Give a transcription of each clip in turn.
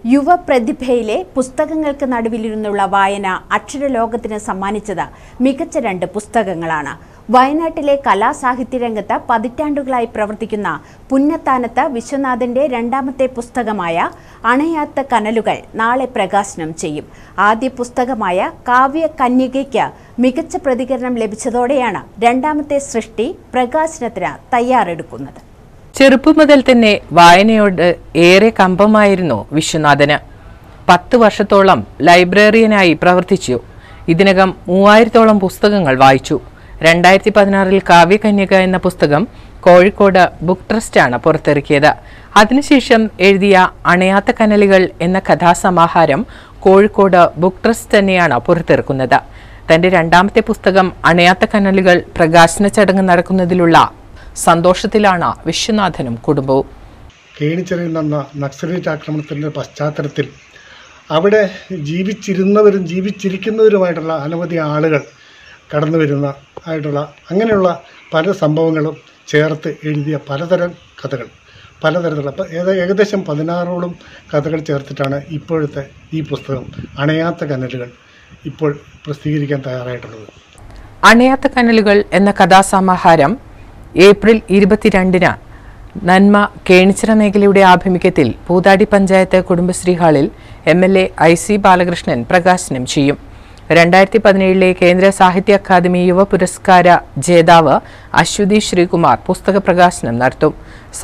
യുവപ്രതിഭയിലെ പുസ്തകങ്ങൾക്ക് നടുവിലിരുന്നുള്ള വായന അക്ഷരലോകത്തിന് സമ്മാനിച്ചത് മികച്ച 2 പുസ്തകങ്ങളാണ്. വയനാട്ടിലെ കലാസാഹിത്യ രംഗത്ത് പതിറ്റാണ്ടുകളായി പ്രവർത്തിക്കുന്ന പുന്നത്താനത്ത് വിശ്വനാഥന്റെ 2ാമത്തെ പുസ്തകമായ അണയാത്ത കനലുകൾ നാളെ പ്രകാശനം ചെയ്യും. ആദ്യ പുസ്തകമായ കാവ്യ കന്യകയ്ക്ക് മികച്ച പ്രതികരണം ലഭിച്ചതോടെയാണ് 2ാമത്തെ സൃഷ്ടി പ്രകാശനത്തിന് തയ്യാറെടുക്കുന്നത്. ചെറുപ്പം മുതൽ തന്നെ വായനയോട് ഏറെ കമ്പമായിരുന്നു വിശ്വനാഥന്. 10 വർഷത്തോളം ലൈബ്രറിയനായി പ്രവർത്തിച്ചു. ഇതിനകം 3000ഓളം പുസ്തകങ്ങൾ വായിച്ചു. 2016 കാവ്യകന്യക എന്ന പുസ്തകം കോഴിക്കോട് ബുക്ക് ട്രസ്റ്റാണ് പുറത്തിറക്കിയത്. അതിനുശേഷം എഴുതിയ അണയാത്ത കനലുകൾ എന്ന കഥാസമാഹാരം കോഴിക്കോട് ബുക്ക് ട്രസ്റ്റ് തന്നെയാണ് പുറത്തിറക്കുന്നത്. തന്റെ 2ാമത്തെ പുസ്തകം അണയാത്ത കനലുകൾ പ്രകാശന ചടങ്ങ് നടക്കുന്നതിലുള്ള സന്തോഷത്തിലാണ് വിശ്വനാഥനും കുടുംബവും. കേണിച്ചിറയിൽ നടന്ന നക്സലൈറ്റ് ആക്രമണത്തിൻ്റെ പശ്ചാത്തലത്തിൽ അവിടെ ജീവിച്ചിരുന്നവരും ജീവിച്ചിരിക്കുന്നവരുമായിട്ടുള്ള അനവധി ആളുകൾ കടന്നു വരുന്ന ആയിട്ടുള്ള അങ്ങനെയുള്ള പല സംഭവങ്ങളും ചേർത്ത് എഴുതിയ പലതരം കഥകൾ, പലതരത്തിലുള്ള ഏകദേശം 16ഓളം കഥകൾ ചേർത്തിട്ടാണ് ഇപ്പോഴത്തെ ഈ പുസ്തകം അണയാത്ത കനലുകൾ ഇപ്പോൾ പ്രസിദ്ധീകരിക്കാൻ തയ്യാറായിട്ടുള്ളത്. അണയാത്ത കനലുകൾ എന്ന കഥാസമാഹാരം ഏപ്രിൽ 22-ന് നന്മ കേണിച്ചിറ മേഖലയുടെ ആഭിമുഖ്യത്തിൽ പൂതാടി പഞ്ചായത്ത് കുടുംബശ്രീ ഹാളിൽ MLA IC ബാലകൃഷ്ണൻ പ്രകാശനം ചെയ്യും. 2017 കേന്ദ്ര സാഹിത്യ അക്കാദമി യുവ പുരസ്കാര ജേതാവ് അശ്വതി ശ്രീകുമാർ പുസ്തക പ്രകാശനം നടത്തും.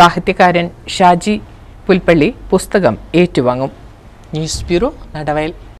സാഹിത്യകാരൻ ഷാജി പുൽപ്പള്ളി പുസ്തകം ഏറ്റുവാങ്ങും. News bureau, Nadavayal.